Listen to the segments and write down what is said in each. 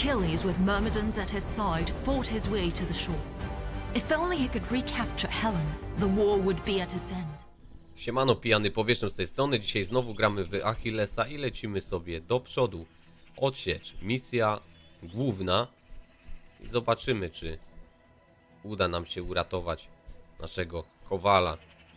Achilles, with Myrmidons at his side, fought his way to the shore. If only he could recapture Helen, the war would be at its end. Siemano, pijany powierzchnią z tej strony. Dzisiaj znowu gramy w Achillesa i lecimy sobie do przodu. Odsiecz, misja główna. I zobaczymy, czy uda nam się uratować naszego kowala.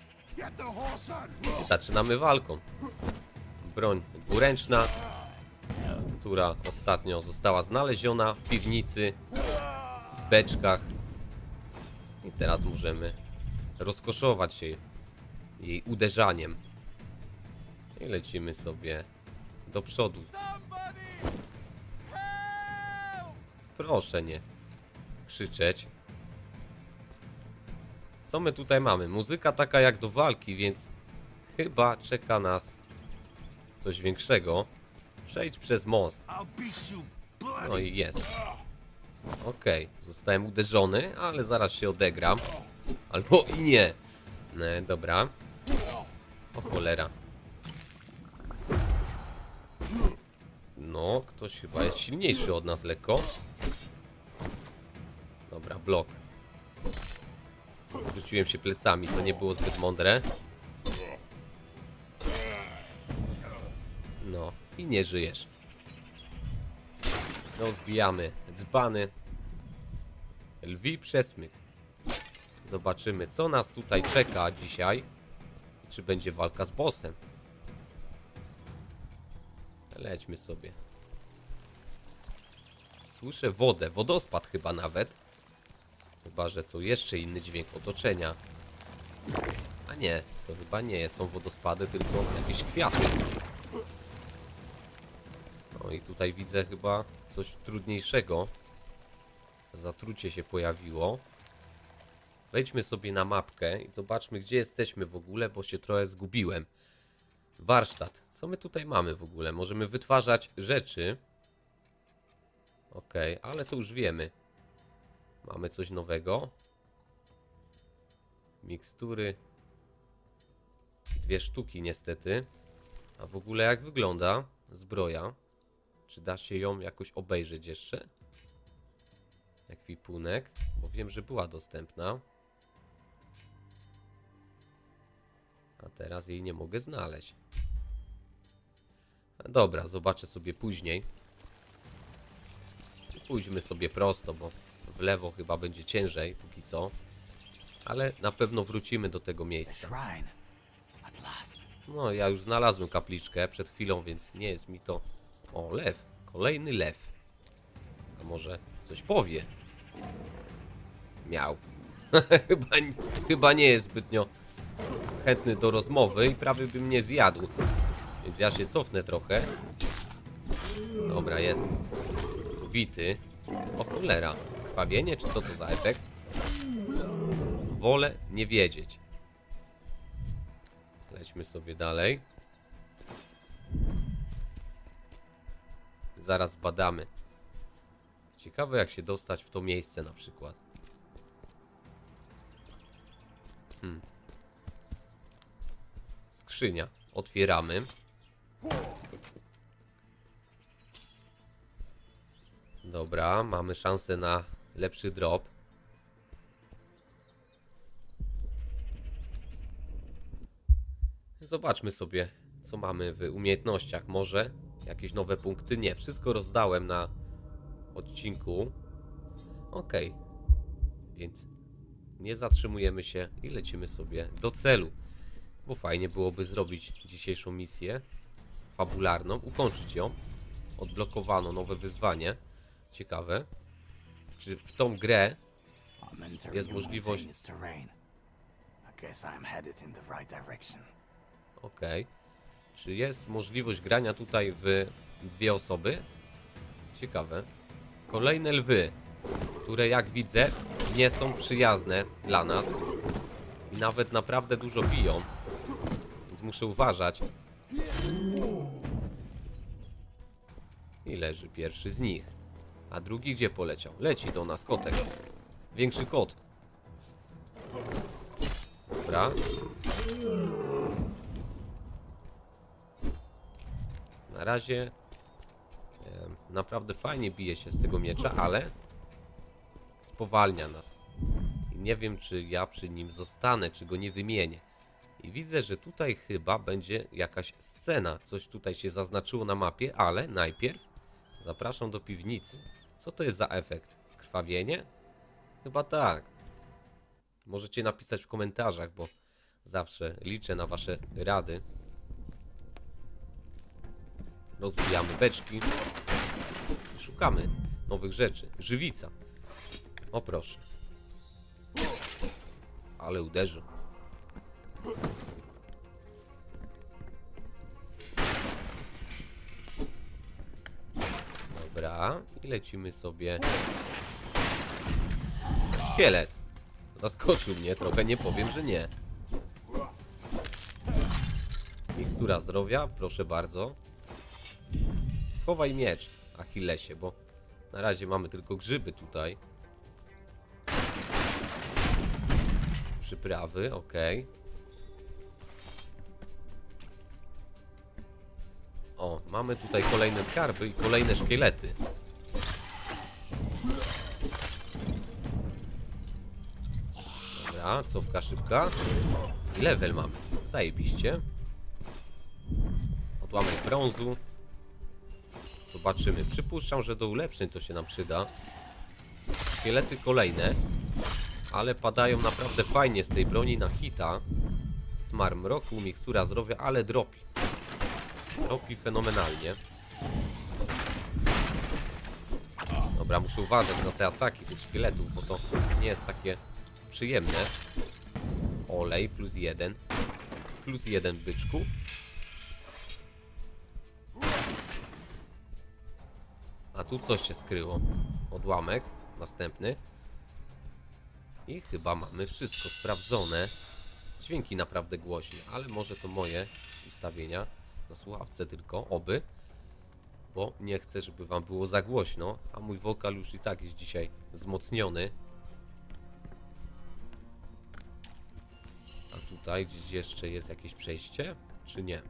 Zaczynamy walką. Broń dwuręczna, która ostatnio została znaleziona w piwnicy, w beczkach. I teraz możemy rozkoszować się jej uderzaniem. I lecimy sobie do przodu. Proszę nie krzyczeć. Co my tutaj mamy? Muzyka taka jak do walki, więc chyba czeka nas coś większego. Przejdź przez most. No i jest. Okej, zostałem uderzony, ale zaraz się odegram. Albo i nie. Dobra. O cholera. No, ktoś chyba jest silniejszy od nas lekko. Dobra, blok. Wróciłem się plecami, to nie było zbyt mądre. No, i nie żyjesz. Rozbijamy dzbany. Lwi przesmyk. Zobaczymy, co nas tutaj czeka dzisiaj. Czy będzie walka z bossem. Lećmy sobie. Słyszę wodę, wodospad chyba nawet. Chyba, że to jeszcze inny dźwięk otoczenia. A nie, to chyba nie są wodospady, tylko jakieś kwiaty. No i tutaj widzę chyba coś trudniejszego. Zatrucie się pojawiło. Wejdźmy sobie na mapkę i zobaczmy, gdzie jesteśmy w ogóle, bo się trochę zgubiłem. Warsztat. Co my tutaj mamy w ogóle? Możemy wytwarzać rzeczy. Okej, ale to już wiemy. Mamy coś nowego. Mikstury. 2 sztuki niestety. A w ogóle jak wygląda zbroja? Czy da się ją jakoś obejrzeć jeszcze? Ekwipunek, bo wiem, że była dostępna. A teraz jej nie mogę znaleźć. Dobra, zobaczę sobie później. Pójdźmy sobie prosto, bo w lewo chyba będzie ciężej póki co. Ale na pewno wrócimy do tego miejsca. No, ja już znalazłem kapliczkę przed chwilą, więc nie jest mi to... O, lew. Kolejny lew. A może coś powie? Miał. chyba nie jest zbytnio chętny do rozmowy i prawie by mnie zjadł. Więc ja się cofnę trochę. Dobra, jest. Ubity. O cholera. Krwawienie, czy co to za efekt? Wolę nie wiedzieć. Lećmy sobie dalej. Zaraz badamy. Ciekawe, jak się dostać w to miejsce na przykład. Skrzynia. Otwieramy. Dobra, mamy szansę na lepszy drop. Zobaczmy sobie, co mamy w umiejętnościach. Może jakieś nowe punkty? Nie, wszystko rozdałem na odcinku. Okej. Więc nie zatrzymujemy się i lecimy sobie do celu. Bo fajnie byłoby zrobić dzisiejszą misję fabularną, ukończyć ją. Odblokowano nowe wyzwanie. Ciekawe. Czy w tą grę jest możliwość... Okej. Czy jest możliwość grania tutaj w 2 osoby? Ciekawe. Kolejne lwy, które jak widzę nie są przyjazne dla nas. I nawet naprawdę dużo biją. Więc muszę uważać. I leży pierwszy z nich. A drugi gdzie poleciał? Leci do nas kotek. Większy kot. Dobra. Na razie Naprawdę fajnie bije się z tego miecza, ale spowalnia nas. I nie wiem, czy ja przy nim zostanę, czy go nie wymienię. I widzę, że tutaj chyba będzie jakaś scena. Coś tutaj się zaznaczyło na mapie, ale najpierw zapraszam do piwnicy. Co to jest za efekt? Krwawienie? Chyba tak. Możecie napisać w komentarzach, bo zawsze liczę na wasze rady. Rozbijamy beczki. Szukamy nowych rzeczy. Żywica. O proszę. Ale uderzył. Dobra. I lecimy sobie. Szkielet. Zaskoczył mnie trochę, nie powiem, że nie. Mikstura zdrowia, proszę bardzo. Schowaj miecz, Achillesie, bo na razie mamy tylko grzyby tutaj. Przyprawy, ok. O, mamy tutaj kolejne skarby i kolejne szkielety. Dobra, cofka szybka. I level mamy. Zajebiście. Odłamek brązu. Zobaczymy. Przypuszczam, że do ulepszeń to się nam przyda. Szkielety kolejne. Ale padają naprawdę fajnie z tej broni na hita. Smar mroku, mikstura zdrowia, ale dropi. Dropi fenomenalnie. Dobra, muszę uważać na te ataki tych szkieletów, bo to nie jest takie przyjemne. Olej plus 1. Plus 1 byczków. A tu coś się skryło. Odłamek. Następny. I chyba mamy wszystko sprawdzone. Dźwięki naprawdę głośne, ale może to moje ustawienia. Na słuchawce tylko, oby. Bo nie chcę, żeby wam było za głośno. A mój wokal już i tak jest dzisiaj wzmocniony. A tutaj gdzieś jeszcze jest jakieś przejście? Czy nie?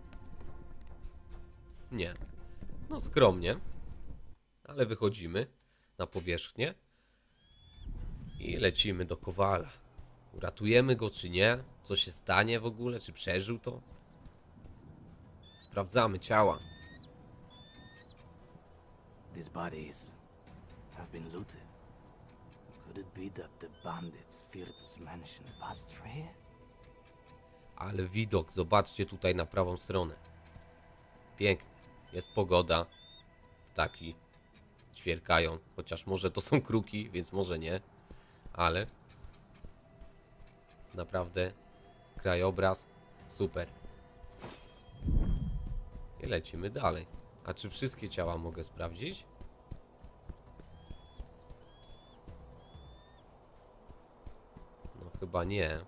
Nie. No skromnie. Ale wychodzimy na powierzchnię. I lecimy do Kowala. Uratujemy go czy nie? Co się stanie w ogóle? Czy przeżył to? Sprawdzamy ciała. These bodies have been looted. Could it be that the bandits Firtus mentioned passed through here? Ale widok, zobaczcie tutaj na prawą stronę. Pięknie. Jest pogoda. Ptaki ćwierkają. Chociaż może to są kruki, więc może nie. Ale naprawdę krajobraz super. I lecimy dalej. A czy wszystkie ciała mogę sprawdzić? No chyba nie.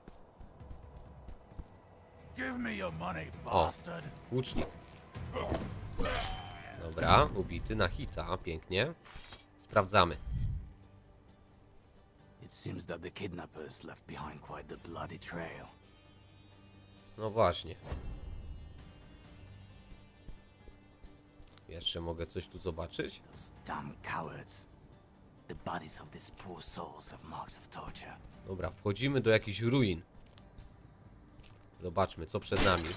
O, łucznik. Dobra, ubity na hita, pięknie. Sprawdzamy. It seems that the kidnappers left behind quite the bloody trail. No właśnie. Jeszcze mogę coś tu zobaczyć? Those damn cowards. The bodies of these poor souls have marks of torture. Dobra, wchodzimy do jakichś ruin. Zobaczmy, co przed nami.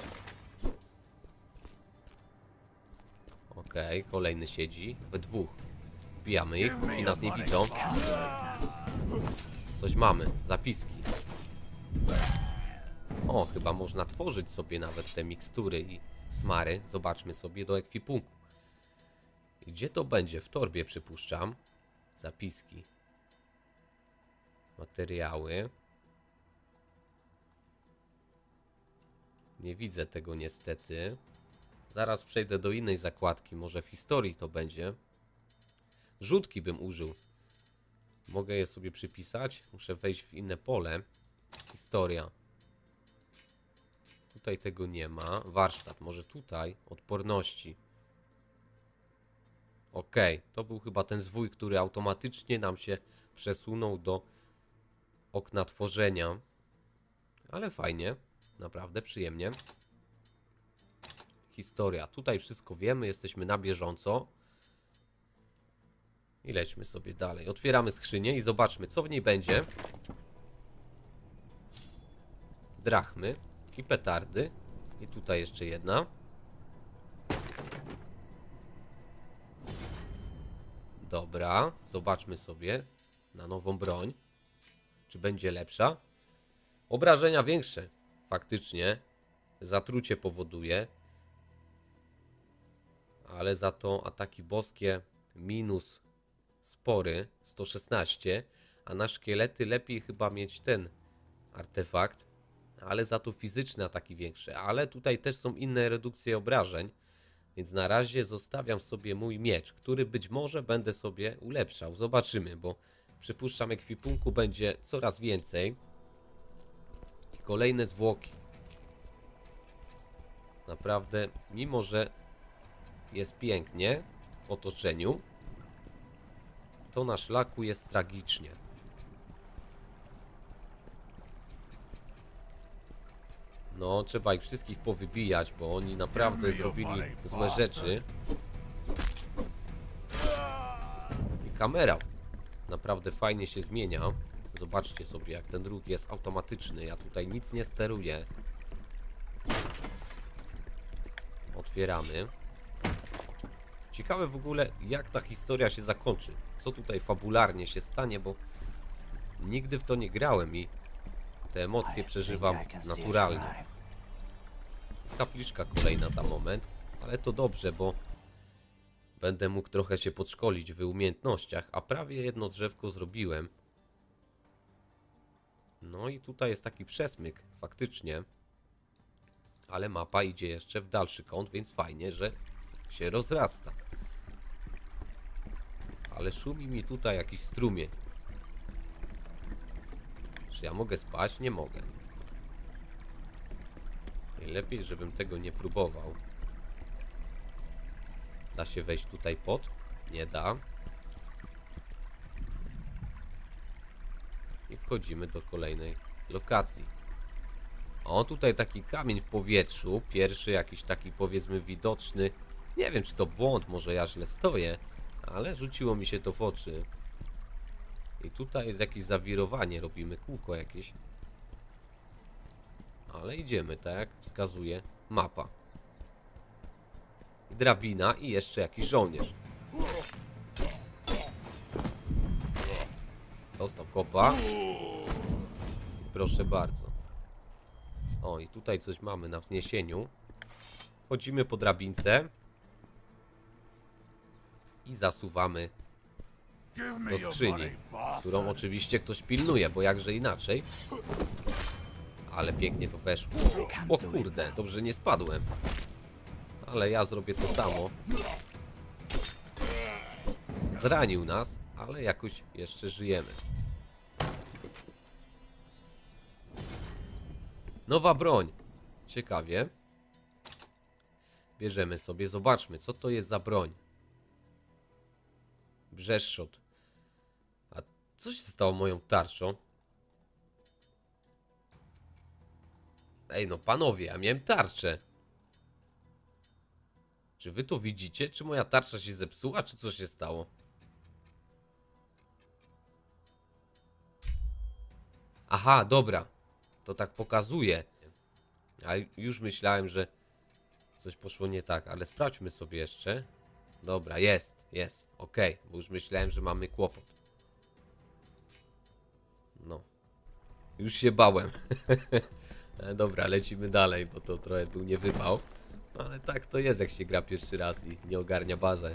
Okej, kolejny siedzi. We dwóch. Wbijamy ich i nas nie widzą. Coś mamy. Zapiski. O, chyba można tworzyć sobie nawet te mikstury i smary. Zobaczmy sobie do ekwipunku. I gdzie to będzie? W torbie przypuszczam. Zapiski. Materiały. Nie widzę tego niestety. Zaraz przejdę do innej zakładki. Może w historii to będzie. Rzutki bym użył. Mogę je sobie przypisać. Muszę wejść w inne pole. Historia. Tutaj tego nie ma. Warsztat. Może tutaj. Odporności. Ok. To był chyba ten zwój, który automatycznie nam się przesunął do okna tworzenia. Ale fajnie. Naprawdę przyjemnie. historia. Tutaj wszystko wiemy, jesteśmy na bieżąco. I lećmy sobie dalej. Otwieramy skrzynię i zobaczmy, co w niej będzie. Drachmy i petardy. I tutaj jeszcze jedna. Dobra, zobaczmy sobie na nową broń. Czy będzie lepsza? Obrażenia większe. Faktycznie. Zatrucie powoduje. Ale za to ataki boskie minus spory 116. A na szkielety lepiej chyba mieć ten artefakt. Ale za to fizyczne ataki większe. Ale tutaj też są inne redukcje obrażeń. Więc na razie zostawiam sobie mój miecz, który być może będę sobie ulepszał. Zobaczymy, bo przypuszczam, ekwipunku będzie coraz więcej. I kolejne zwłoki. Naprawdę, mimo że jest pięknie w otoczeniu, to na szlaku jest tragicznie. No, trzeba ich wszystkich powybijać, bo oni naprawdę zrobili złe rzeczy. I kamera naprawdę fajnie się zmienia. Zobaczcie sobie, jak ten ruch jest automatyczny. Ja tutaj nic nie steruję. Otwieramy. Ciekawe w ogóle, jak ta historia się zakończy. Co tutaj fabularnie się stanie, bo nigdy w to nie grałem i te emocje przeżywam naturalnie. Kapliczka kolejna za moment, ale to dobrze, bo będę mógł trochę się podszkolić w umiejętnościach, a prawie jedno drzewko zrobiłem. No i tutaj jest taki przesmyk, faktycznie. Ale mapa idzie jeszcze w dalszy kąt, więc fajnie, że się rozrasta. Ale szumi mi tutaj jakiś strumień. Czy ja mogę spać? Nie mogę. Najlepiej, żebym tego nie próbował. Da się wejść tutaj pod? Nie da. I wchodzimy do kolejnej lokacji. O, tutaj taki kamień w powietrzu. Pierwszy jakiś taki, powiedzmy, widoczny. Nie wiem, czy to błąd, może ja źle stoję, ale rzuciło mi się to w oczy. I tutaj jest jakieś zawirowanie, robimy kółko jakieś. Ale idziemy, tak jak wskazuje mapa. Drabina i jeszcze jakiś żołnierz. Dostał kopa. Proszę bardzo. O, i tutaj coś mamy na wzniesieniu. Wchodzimy po drabince. I zasuwamy do skrzyni, którą oczywiście ktoś pilnuje, bo jakże inaczej. Ale pięknie to weszło. O kurde, dobrze nie spadłem. Ale ja zrobię to samo. Zranił nas, ale jakoś jeszcze żyjemy. Nowa broń. Ciekawie. Bierzemy sobie, zobaczmy, co to jest za broń. Brzeszczot. A co się stało moją tarczą? Ej, no panowie, ja miałem tarczę. Czy wy to widzicie? Czy moja tarcza się zepsuła, czy co się stało? Aha, dobra. To tak pokazuje. A już myślałem, że coś poszło nie tak, ale sprawdźmy sobie jeszcze. Dobra, jest. Okej, bo już myślałem, że mamy kłopot. No. Już się bałem. Dobra, lecimy dalej, bo to trochę był niewypał. Ale tak to jest, jak się gra pierwszy raz i nie ogarnia bazę.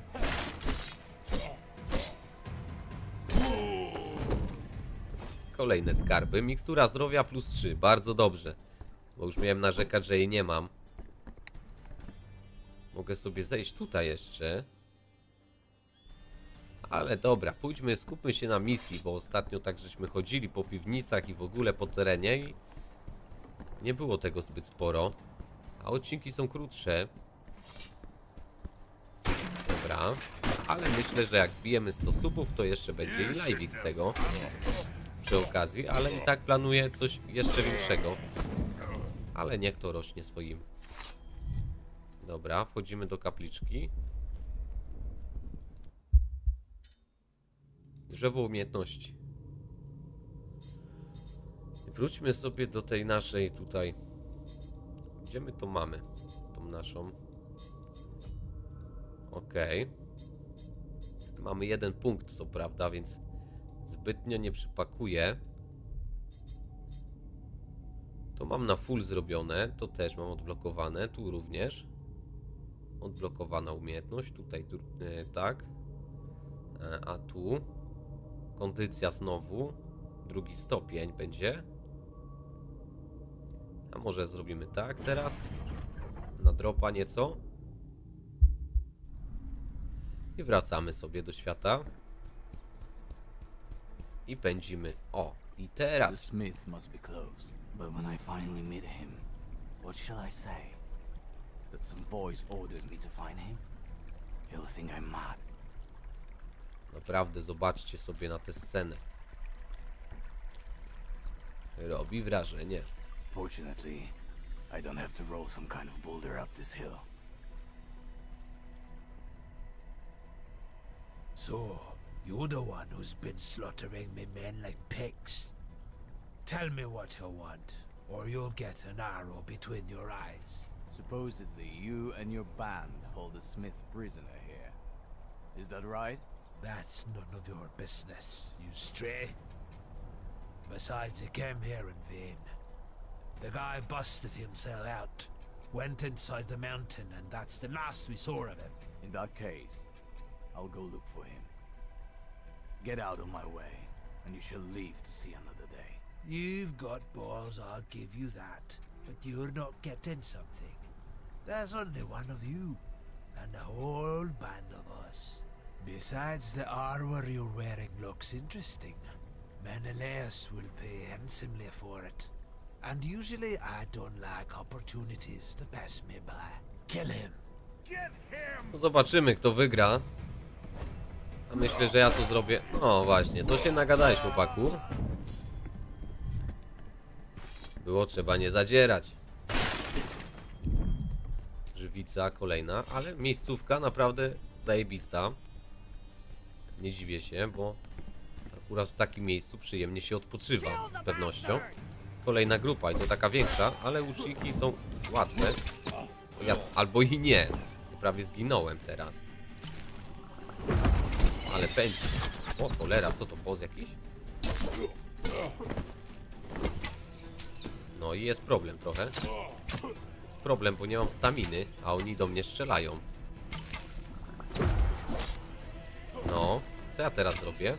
Kolejne skarby. Mikstura zdrowia +3. Bardzo dobrze. Bo już miałem narzekać, że jej nie mam. Mogę sobie zejść tutaj jeszcze. Ale dobra, pójdźmy, skupmy się na misji, bo ostatnio tak żeśmy chodzili po piwnicach i w ogóle po terenie i nie było tego zbyt sporo. A odcinki są krótsze. Dobra. Ale myślę, że jak bijemy 100 subów, to jeszcze będzie i live'ik z tego. Przy okazji, ale i tak planuję coś jeszcze większego. Ale niech to rośnie swoim Dobra, wchodzimy do kapliczki. Drzewo umiejętności. Wróćmy sobie do tej naszej tutaj. Gdzie my to mamy? Tą naszą. Okej. Mamy 1 punkt, co prawda, więc zbytnio nie przypakuję. To mam na full zrobione. To też mam odblokowane. Tu również. Odblokowana umiejętność. Tutaj tak. A tu kondycja znowu. 2. stopień będzie. A może zrobimy tak teraz. Na dropa nieco. I wracamy sobie do świata. I pędzimy. O, i The teraz. smith must be closed. But when I finally meet him, what shall I say? That some voice ordered me to find him? He'll think I'm mad. Naprawdę zobaczcie sobie na tę scenę. Robi wrażenie. Fortunately, I don't have to roll some kind of boulder up this hill. So, you're the one who's been slaughtering me men like pigs. Tell me what you want, or you'll get an arrow between your eyes. Supposedly, you and your band hold a smith prisoner here. Is that right? That's none of your business, you stray. Besides, he came here in vain. The guy busted himself out, went inside the mountain, and that's the last we saw of him. In that case, I'll go look for him. Get out of my way, and you shall live to see another day. You've got balls, I'll give you that. But you're not getting something. There's only one of you, and a whole band of us. Besides, the armor you're wearing looks interesting. Menelaus will pay handsomely for it. And usually I don't like opportunities to pass me by. Kill him. No zobaczymy, kto wygra. A myślę, że ja to zrobię. No właśnie, to się nagadałeś, chłopaku. Było trzeba nie zadzierać. Żywica kolejna, ale miejscówka naprawdę zajebista. Nie dziwię się, bo akurat w takim miejscu przyjemnie się odpoczywa, z pewnością. Kolejna grupa i to taka większa, ale łuczniki są łatwe. Albo i nie. Prawie zginąłem teraz. Ale pędzi. O cholera, co to, boss jakiś? No i jest problem trochę. Jest problem, bo nie mam staminy, a oni do mnie strzelają. No, co ja teraz zrobię?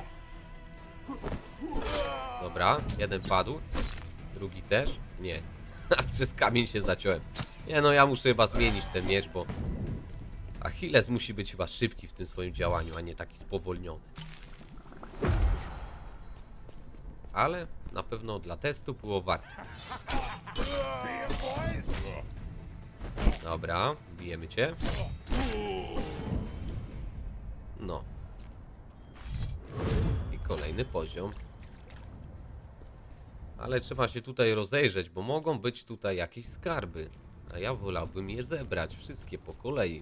Dobra, jeden padł. Drugi też? Nie. Przez kamień się zaciąłem. Nie no, ja muszę chyba zmienić ten miecz, bo Achilles musi być chyba szybki w tym swoim działaniu, a nie taki spowolniony. Ale na pewno dla testu było warto. Dobra, bijemy cię. No. I kolejny poziom. Ale trzeba się tutaj rozejrzeć, bo mogą być tutaj jakieś skarby. A ja wolałbym je zebrać wszystkie po kolei.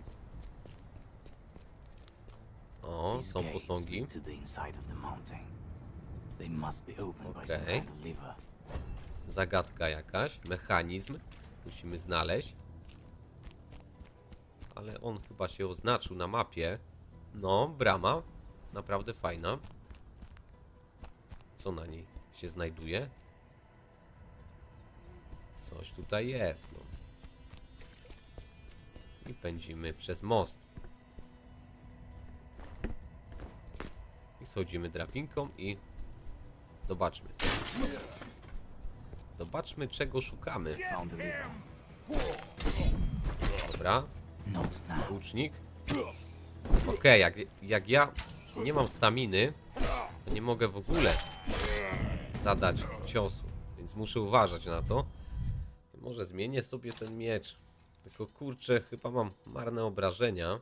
O, są posągi. Okej. Zagadka jakaś, mechanizm. Musimy znaleźć. Ale on chyba się oznaczył na mapie. No, brama. Naprawdę fajna. Co na niej się znajduje? Coś tutaj jest, no. I pędzimy przez most. I schodzimy drabinką i zobaczmy. Zobaczmy, czego szukamy. Dobra. Łucznik. Okej, jak ja nie mam staminy, to nie mogę w ogóle zadać ciosu. Więc muszę uważać na to. Może zmienię sobie ten miecz. Tylko kurczę, chyba mam marne obrażenia.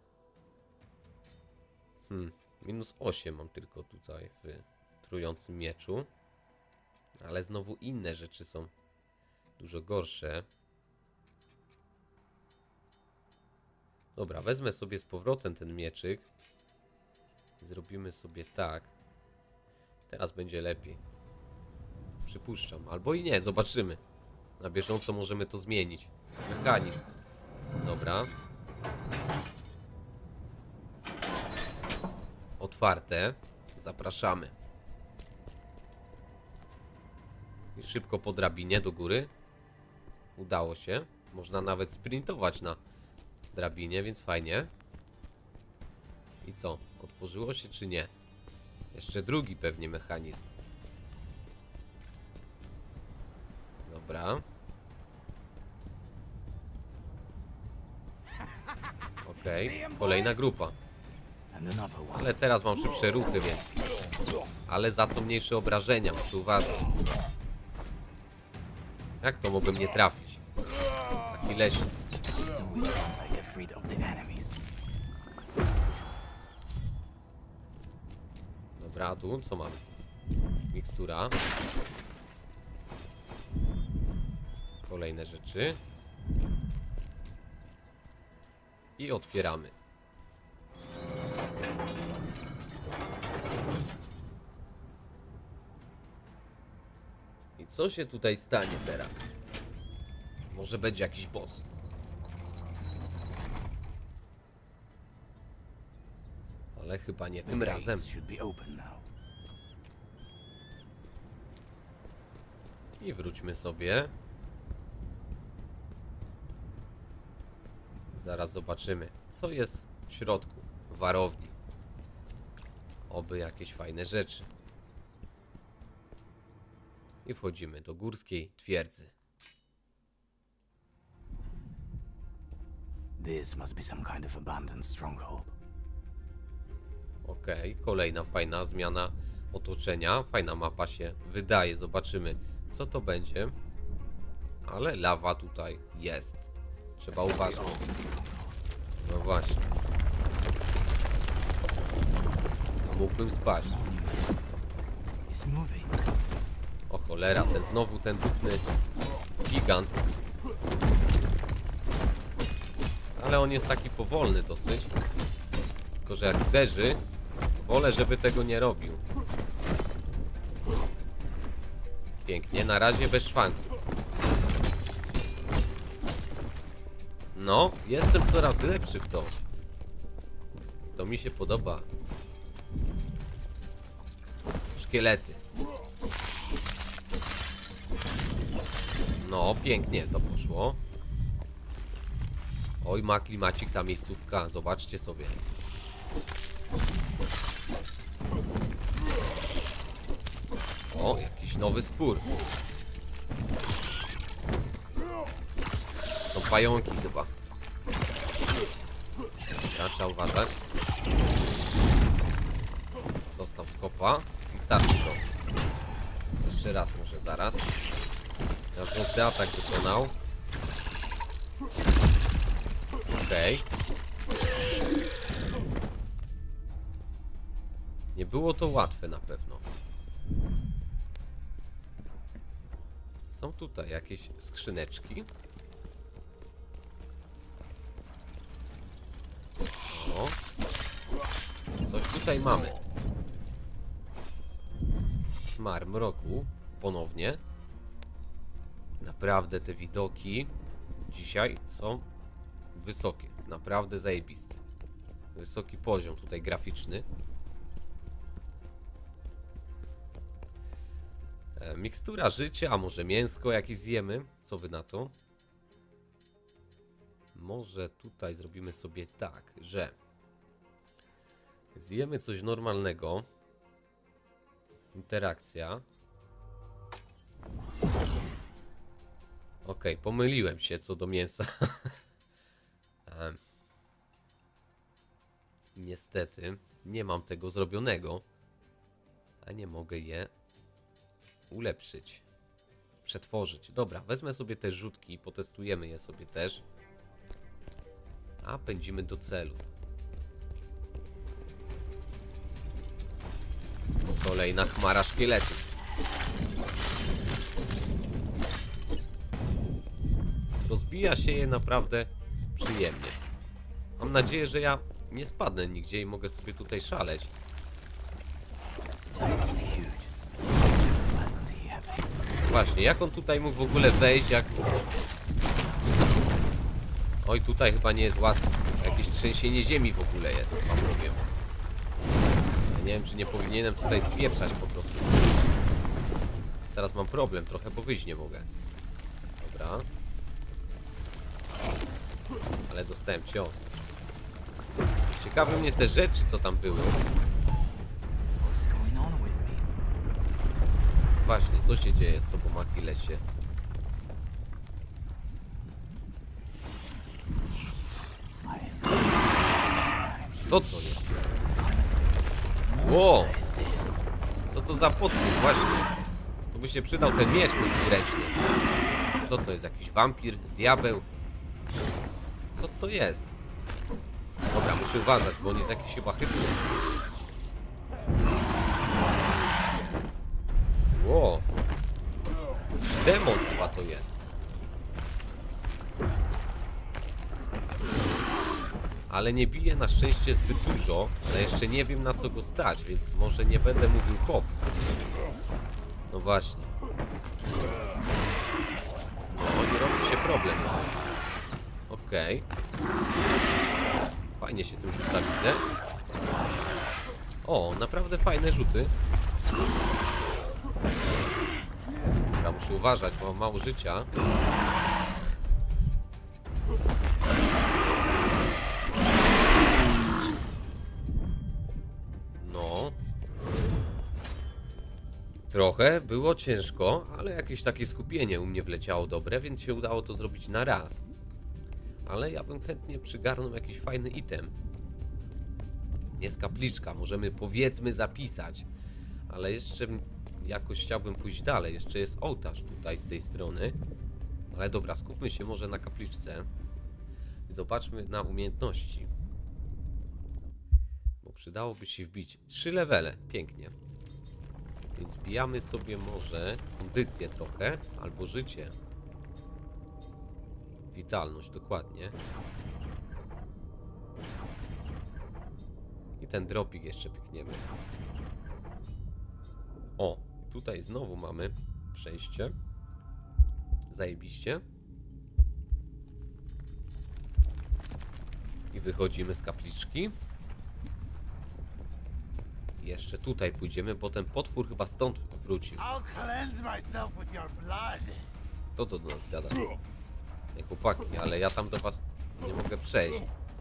Minus 8 mam tylko tutaj w trującym mieczu. Ale znowu inne rzeczy są dużo gorsze. Dobra, wezmę sobie z powrotem ten mieczyk. Zrobimy sobie tak. Teraz będzie lepiej. Przypuszczam. Albo i nie, zobaczymy. Na bieżąco możemy to zmienić. Mechanizm. Dobra. Otwarte. Zapraszamy. I szybko po drabinie do góry. Udało się. Można nawet sprintować na drabinie, więc fajnie. I co? Otworzyło się czy nie? Jeszcze drugi pewnie mechanizm. Dobra. Okej, kolejna grupa. Ale teraz mam szybsze ruchy, więc... Ale za to mniejsze obrażenia, muszę uważać. Jak to mogłem nie trafić? Taki leśny. Dobra, a tu co mamy? Mikstura. Kolejne rzeczy. I otwieramy. I co się tutaj stanie teraz? Może będzie jakiś boss. Ale chyba nie tym razem. I wróćmy sobie. Zaraz zobaczymy, co jest w środku warowni. Oby jakieś fajne rzeczy. I wchodzimy do górskiej twierdzy. This must be some kind of abandoned stronghold. Okej, kolejna fajna zmiana otoczenia. Fajna mapa się wydaje. Zobaczymy, co to będzie. Ale lawa tutaj jest. Trzeba uważać. No właśnie. Mógłbym spać. O cholera, znowu ten dupny gigant. Ale on jest taki powolny dosyć. Tylko że jak uderzy, wolę, żeby tego nie robił. Pięknie, na razie bez szwanku. No, jestem coraz lepszy w to. To mi się podoba. Szkielety. No, pięknie to poszło. Oj, ma klimacik ta miejscówka. Zobaczcie sobie. O, jakiś nowy stwór. To pająki chyba. Ja trzeba uważać. Dostał skopa i starczy to. Jeszcze raz może zaraz. Każdy atak wykonał. Okej. Nie było to łatwe na pewno. Są tutaj jakieś skrzyneczki. O. Coś tutaj mamy. Smar mroku. Ponownie. Naprawdę te widoki dzisiaj są wysokie. Naprawdę zajebiste. Wysoki poziom tutaj graficzny. Mikstura życia, a może mięsko jakieś zjemy? Co wy na to? Może tutaj zrobimy sobie tak, że zjemy coś normalnego. Interakcja. Okej, pomyliłem się co do mięsa. Niestety nie mam tego zrobionego, a nie mogę je ulepszyć, przetworzyć. Dobra, wezmę sobie te rzutki i potestujemy je sobie też. A pędzimy do celu. Kolejna chmara szkieletów. Rozbija się je naprawdę przyjemnie. Mam nadzieję, że ja nie spadnę nigdzie i mogę sobie tutaj szaleć. This place is huge. Why could he have Właśnie, jak on tutaj mógł w ogóle wejść, jak... Oj, tutaj chyba nie jest łatwo. Jakieś trzęsienie ziemi w ogóle jest, wam powiem. Ja nie wiem, czy nie powinienem tutaj spieprzać po prostu. Teraz mam problem trochę, bo wyjść nie mogę. Dobra. Ale dostałem cios. Ciekawe mnie te rzeczy, co tam były. What's going on with me? Właśnie, co się dzieje z tobą, Achillesie? Co to jest? Ło! What is this? Co to za potwór? Właśnie. To by się przydał ten miecz mój ręczny. Co to jest? Jakiś wampir? Diabeł? Co to jest? Dobra, muszę uważać, bo on jest jakiś chyba chytry. Ło! Demon chyba to jest. Ale nie bije na szczęście zbyt dużo, ale jeszcze nie wiem, na co go stać, więc może nie będę mówił hop. No właśnie. No, nie robi się problem. Okej. Fajnie się tym rzuca, widzę. O, naprawdę fajne rzuty. Dobra, muszę uważać, bo mam mało życia. No. Trochę było ciężko, ale jakieś takie skupienie u mnie wleciało dobre, więc się udało to zrobić na raz. Ale ja bym chętnie przygarnął jakiś fajny item. Jest kapliczka, możemy powiedzmy zapisać. Ale jeszcze jakoś chciałbym pójść dalej. Jeszcze jest ołtarz tutaj z tej strony. Ale dobra, skupmy się może na kapliczce. Zobaczmy na umiejętności. Bo przydałoby się wbić 3 levele. Pięknie. Więc wbijamy sobie może kondycję trochę, albo życie. Witalność, dokładnie. I ten dropik jeszcze pykniemy. O, tutaj znowu mamy przejście. Zajebiście. I wychodzimy z kapliczki. Jeszcze tutaj pójdziemy, bo ten potwór chyba stąd wrócił. Kto to do nas gada? Nie, chłopaki, ale ja tam do was nie mogę przejść.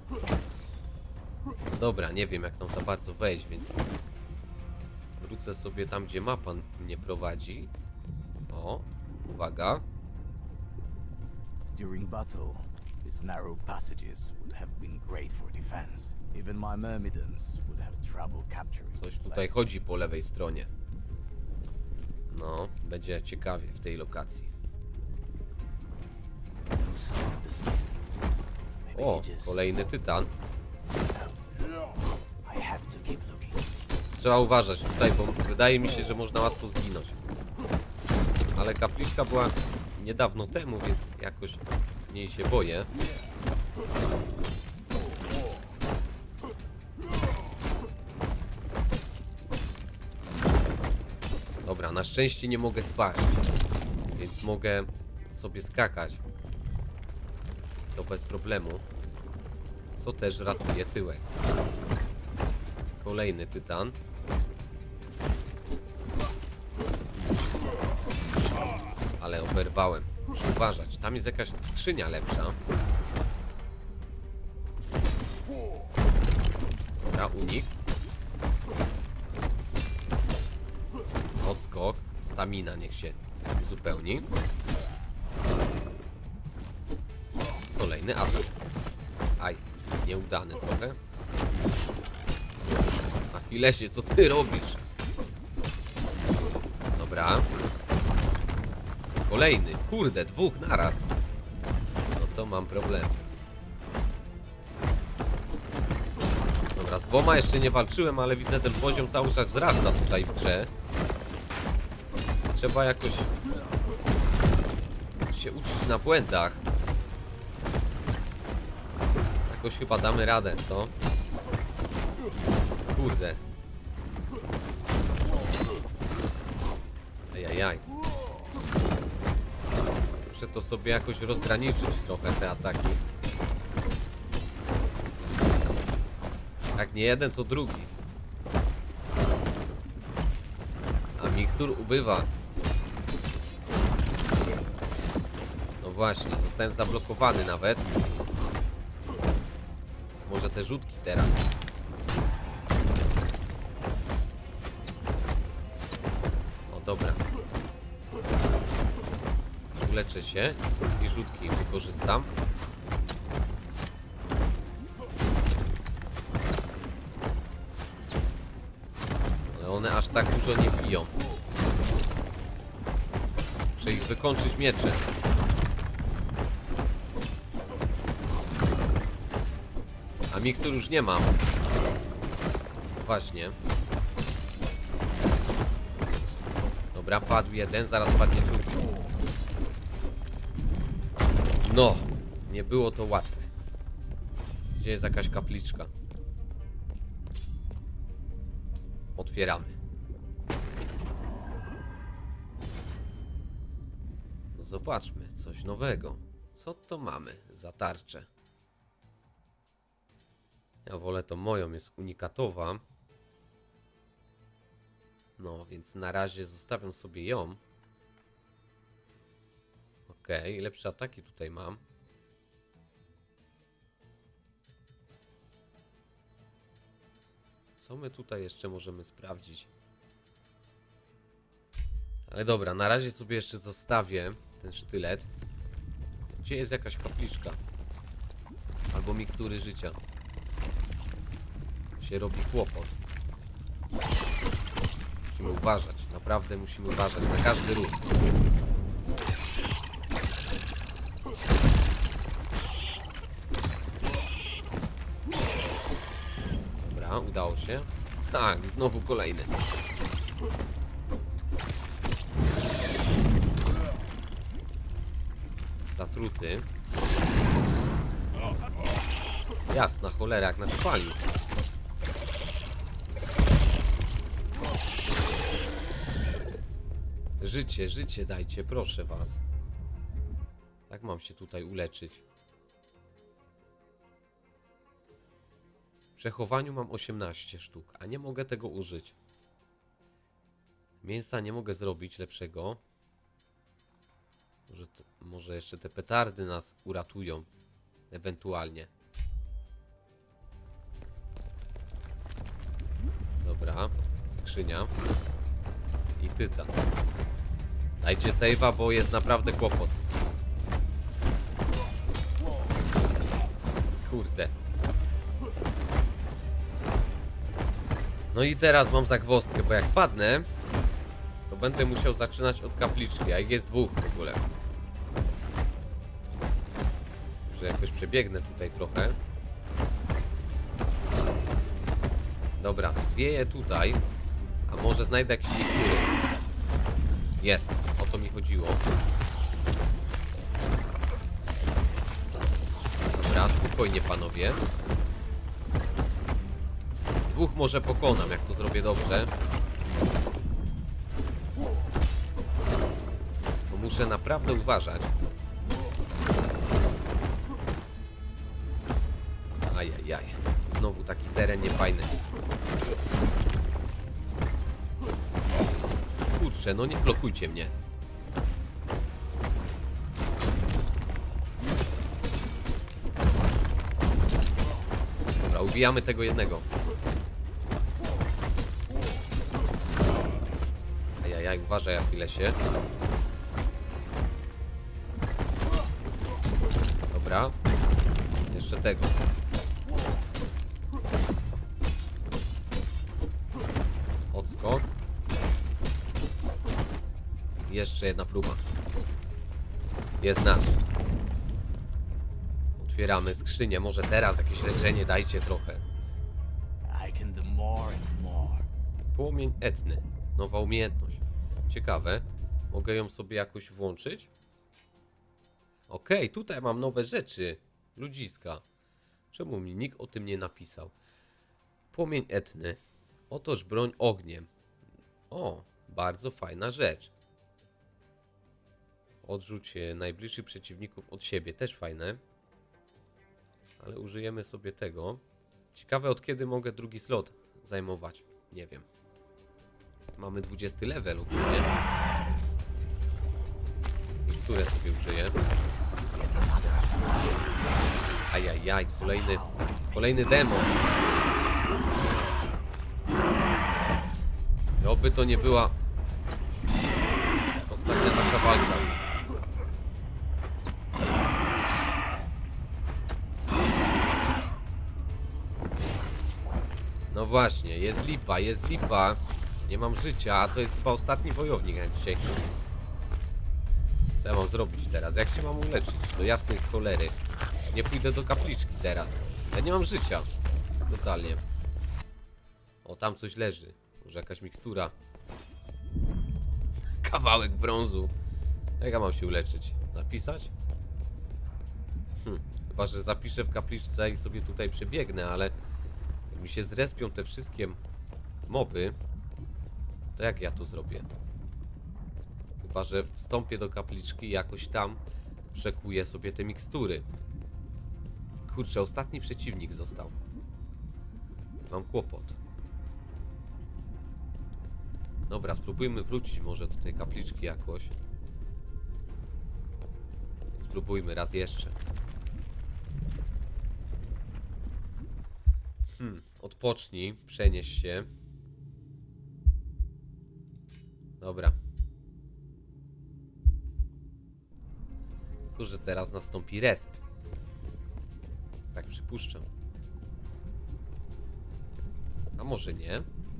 Dobra, nie wiem jak tam za bardzo wejść, więc wrócę sobie tam, gdzie mapa mnie prowadzi. O, uwaga. During battle, these narrow passages would have been great for defense. Even my myrmidons would have trouble capturing Coś this tutaj place. chodzi po lewej stronie. No, będzie ciekawie w tej lokacji. No sign of the smith. Maybe O, he just... kolejny tytan. I have to keep looking. Trzeba uważać tutaj, bo wydaje mi się, że można łatwo zginąć. Ale kapliczka była niedawno temu, więc jakoś mniej się boję. Dobra, na szczęście nie mogę spaść, więc mogę sobie skakać. To bez problemu. Co też ratuje tyłek. Kolejny tytan. Ale oberwałem. Muszę uważać. Tam jest jakaś skrzynia lepsza. Dobra, unik. Odskok. Stamina niech się uzupełni. Kolejny atak. Aj, nieudany trochę. Achillesie, co ty robisz? Dobra. Kolejny. Kurde, 2 naraz. No to mam problem. Dobra, z 2 jeszcze nie walczyłem, ale widzę, ten poziom cały czas wzrasta tutaj w grze. Trzeba jakoś się uczyć na błędach. jakoś chyba damy radę, co? Kurde. Ajajaj. Muszę to sobie jakoś rozgraniczyć trochę, te ataki. Jak nie jeden, to drugi. A mikstur ubywa. No właśnie, zostałem zablokowany nawet. Może te rzutki teraz. O, dobra. Uleczę się i rzutki wykorzystam. Ale one aż tak dużo nie biją. Muszę ich wykończyć mieczem. A mikstur już nie mam. Właśnie. Dobra, padł jeden, zaraz padnie drugi. No, nie było to łatwe. Gdzie jest jakaś kapliczka? Otwieramy. No zobaczmy, coś nowego. Co to mamy za tarczę? Ja wolę tą moją, jest unikatowa. No, więc na razie zostawiam sobie ją. Okej, lepsze ataki tutaj mam. Co my tutaj jeszcze możemy sprawdzić? Ale dobra, na razie sobie jeszcze zostawię ten sztylet. Gdzie jest jakaś kapliczka? Albo mikstury życia. Się robi kłopot. Musimy uważać, naprawdę musimy uważać na każdy ruch. Dobra, udało się. Tak, znowu kolejny. Zatruty. Jasna cholera, jak nas palił. Życie, życie dajcie, proszę was. Jak mam się tutaj uleczyć? W przechowaniu mam 18 sztuk, a nie mogę tego użyć. Mięsa nie mogę zrobić lepszego. Może jeszcze te petardy nas uratują. Ewentualnie. Dobra, skrzynia. I tytan. Dajcie save'a, bo jest naprawdę kłopot. Kurde. No i teraz mam zagwozdkę, bo jak padnę, to będę musiał zaczynać od kapliczki, a ich jest dwóch w ogóle. Może jakoś przebiegnę tutaj trochę. Dobra, zwieję tutaj. A może znajdę jakieś mikstury. Jest, o to mi chodziło. Dobra, spokojnie panowie. Dwóch może pokonam, jak to zrobię dobrze. Bo muszę naprawdę uważać. Ajajaj. Znowu taki teren niefajny. Kurczę, no nie blokujcie mnie. Dobra, ubijamy tego jednego. Ajajaj, uważaj, jak chwilę się. Dobra. Jeszcze tego. Odskok. Jeszcze jedna próba. Jest nasz. Otwieramy skrzynię. Może teraz jakieś leczenie dajcie trochę. Płomień etny. Nowa umiejętność. Ciekawe. Mogę ją sobie jakoś włączyć? Okej, tutaj mam nowe rzeczy. Ludziska. Czemu mi nikt o tym nie napisał? Płomień etny. Otoż broń ogniem. O, bardzo fajna rzecz. Odrzuć najbliższych przeciwników od siebie. Też fajne. Ale użyjemy sobie tego. Ciekawe, od kiedy mogę drugi slot zajmować. Nie wiem. Mamy 20 level ogólnie. Które sobie użyję. Ajajaj, kolejny demon. Oby to nie była ostatnia nasza walka. No właśnie, jest lipa. Nie mam życia, a to jest chyba ostatni wojownik jak dzisiaj. Co ja mam zrobić teraz? Jak się mam uleczyć? Do jasnej cholery. Nie pójdę do kapliczki teraz. Ja nie mam życia. Totalnie. O, tam coś leży. Może jakaś mikstura. Kawałek brązu. Jak ja mam się uleczyć? Napisać? Chyba, że zapiszę w kapliczce i sobie tutaj przebiegnę, ale jak mi się zrespią te wszystkie moby, to jak ja to zrobię? Chyba, że wstąpię do kapliczki i jakoś tam przekuję sobie te mikstury. Kurczę, ostatni przeciwnik został. Mam kłopot. Dobra, spróbujmy wrócić może do tej kapliczki jakoś. Spróbujmy raz jeszcze. Odpocznij, przenieś się. Dobra. Tylko że teraz nastąpi resp. Tak przypuszczam. A może nie?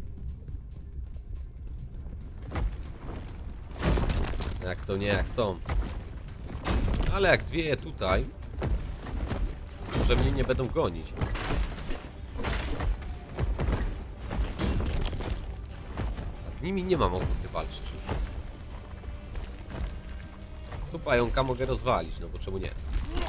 Jak to nie, jak są. Ale jak zwieje tutaj, może mnie nie będą gonić. A z nimi nie mam ochoty walczyć już. Tu pająka mogę rozwalić, no bo czemu nie?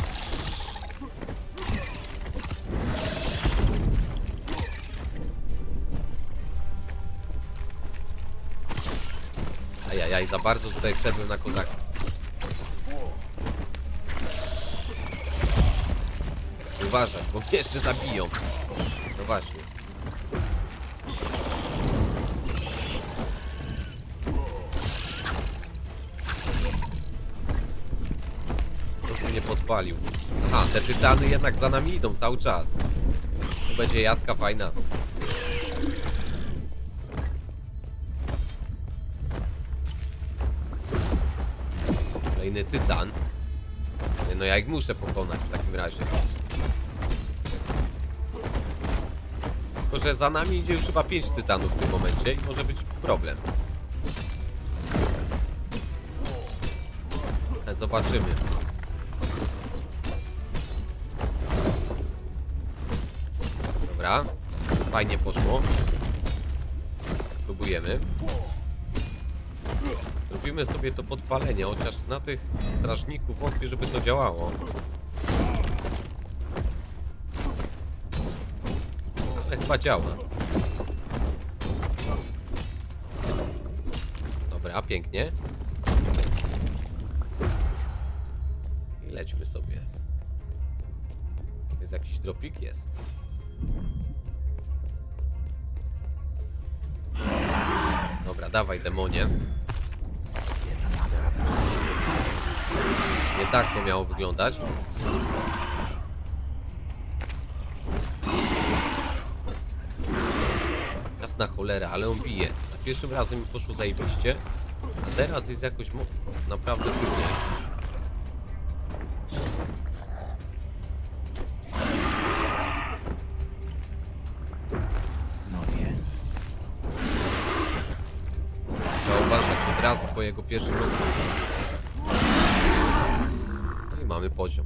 Ajajaj, za bardzo tutaj wszedłem na kozaka. Uważaj, bo mnie jeszcze zabiją. No właśnie. Ktoś mnie podpalił. Aha, te tytany jednak za nami idą cały czas. To będzie jadka fajna. Kolejny tytan. No ja ich muszę pokonać w takim razie. Tylko że za nami idzie już chyba 5 tytanów w tym momencie i może być problem. Zobaczymy. Dobra. Fajnie poszło. Próbujemy. Zrobimy sobie to podpalenie, chociaż na tych strażników wątpię, żeby to działało. Ale chyba działa. Dobra, pięknie. I lećmy sobie. Jest jakiś dropik? Jest. Dobra, dawaj demonie. Nie tak to miało wyglądać. Jasna cholera, ale on bije. Na pierwszym razem mi poszło zajebiście, a teraz jest jakoś naprawdę trudniej. Trzeba uważać od razu po jego pierwszym roku. No i mamy poziom.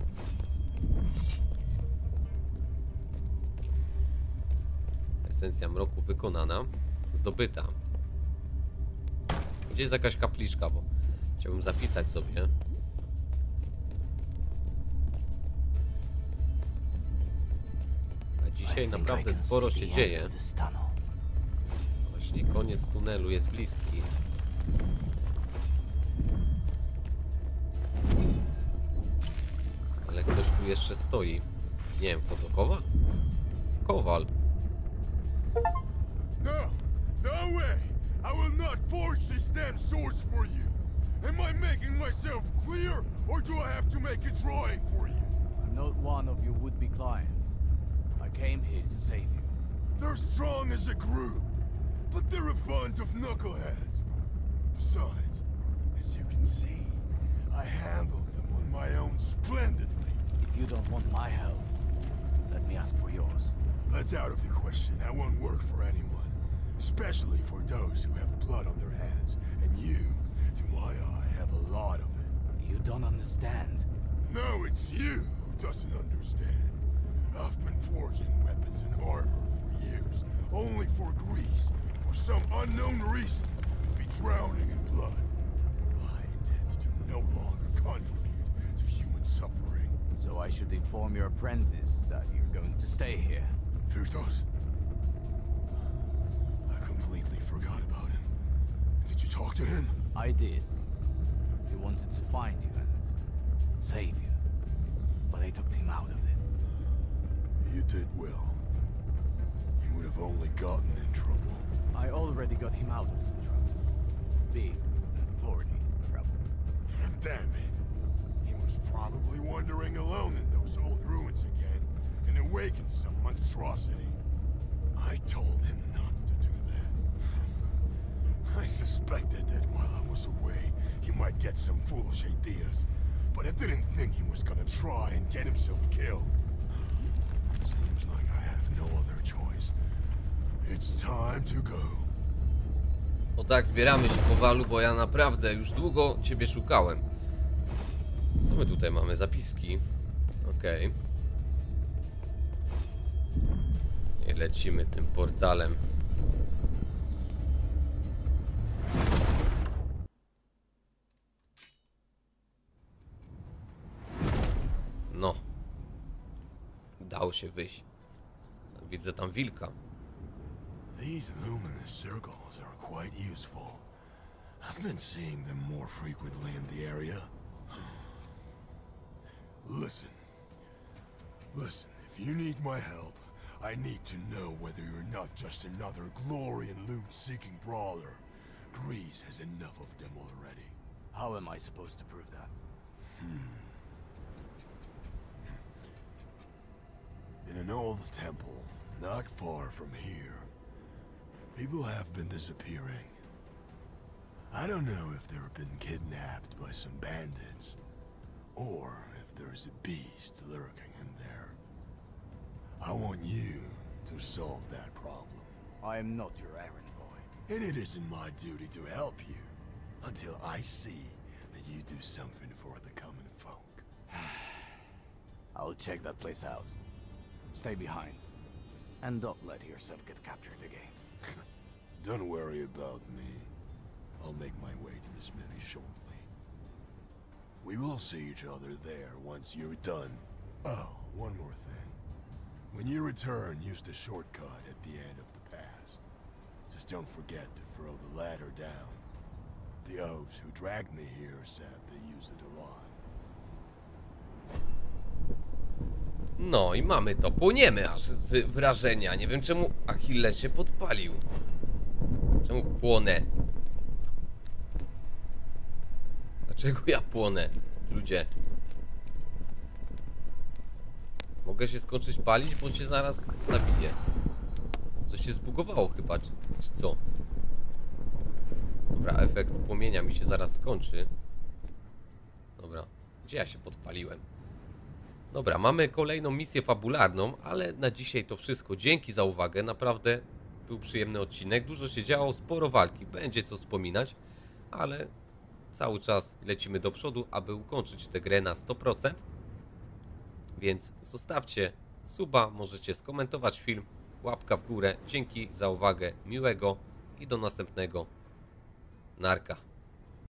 Esencja mroku wykonana. Zdobyta. Gdzie jest jakaś kapliczka, bo chciałbym zapisać sobie. Dzisiaj naprawdę sporo się dzieje. Właśnie koniec tunelu jest bliski. Ale ktoś tu jeszcze stoi. Nie wiem, kto to Kowal? Kowal. No! No way! I will not forge these damn swords for you! Am I making myself clear, or do I have to make a drawing for you? I'm not one of your would-be clients. I came here to save you. They're strong as a group, but they're a bunch of knuckleheads. Besides, as you can see, I handled them on my own splendidly. If you don't want my help, let me ask for yours. That's out of the question. I won't work for anyone. Especially for those who have blood on their hands. And you, to my eye, have a lot of it. You don't understand. No, it's you who doesn't understand. I've been forging weapons and armor for years, only for Greece, for some unknown reason, to be drowning in blood. I intend to no longer contribute to human suffering. So I should inform your apprentice that you're going to stay here. Firtos? I completely forgot about him. Did you talk to him? I did. He wanted to find you and save you, but I took him out of it. You did well. He would have only gotten in trouble. I already got him out of some trouble. Big, thorny trouble. And damn it, he was probably wandering alone in those old ruins again and awakened some monstrosity. I told him not to do that. I suspected that while I was away, he might get some foolish ideas, but I didn't think he was gonna try and get himself killed. Seems like I have no other choice. It's time to go. No tak, zbieramy się powalu, bo ja naprawdę już długo ciebie szukałem. Co my tutaj mamy? Zapiski. Okej. I lecimy tym portalem. No. Udało się wyjść. Widzę tam wilka. These luminous circles are quite useful. I've been seeing them more frequently in the area. Listen. Listen, if you need my help, I need to know whether you're not just another glory and loot-seeking brawler. Greece has enough of them already. How am I supposed to prove that? In an old temple, not far from here, people have been disappearing. I don't know if they've been kidnapped by some bandits, or if there's a beast lurking in there. I want you to solve that problem. I am not your errand boy. And it isn't my duty to help you, until I see that you do something for the common folk. I'll check that place out. Stay behind. And don't let yourself get captured again. Don't worry about me. I'll make my way to the smithy shortly. We will see each other there once you're done. Oh, one more thing. When you return, use the shortcut at the end of the pass. Just don't forget to throw the ladder down. The oafs who dragged me here said they use it a lot. No i mamy to. Płoniemy aż z wrażenia. Nie wiem czemu Achilles się podpalił. Czemu płonę? Dlaczego ja płonę? Ludzie. Mogę się skończyć palić, bo się zaraz zabiję. Coś się zbugowało chyba, czy co? Dobra, efekt płomienia mi się zaraz skończy. Dobra, gdzie ja się podpaliłem? Dobra, mamy kolejną misję fabularną, ale na dzisiaj to wszystko. Dzięki za uwagę, naprawdę był przyjemny odcinek. Dużo się działo, sporo walki, będzie co wspominać, ale cały czas lecimy do przodu, aby ukończyć tę grę na 100%. Więc zostawcie suba, możecie skomentować film, łapka w górę. Dzięki za uwagę, miłego i do następnego. Narka.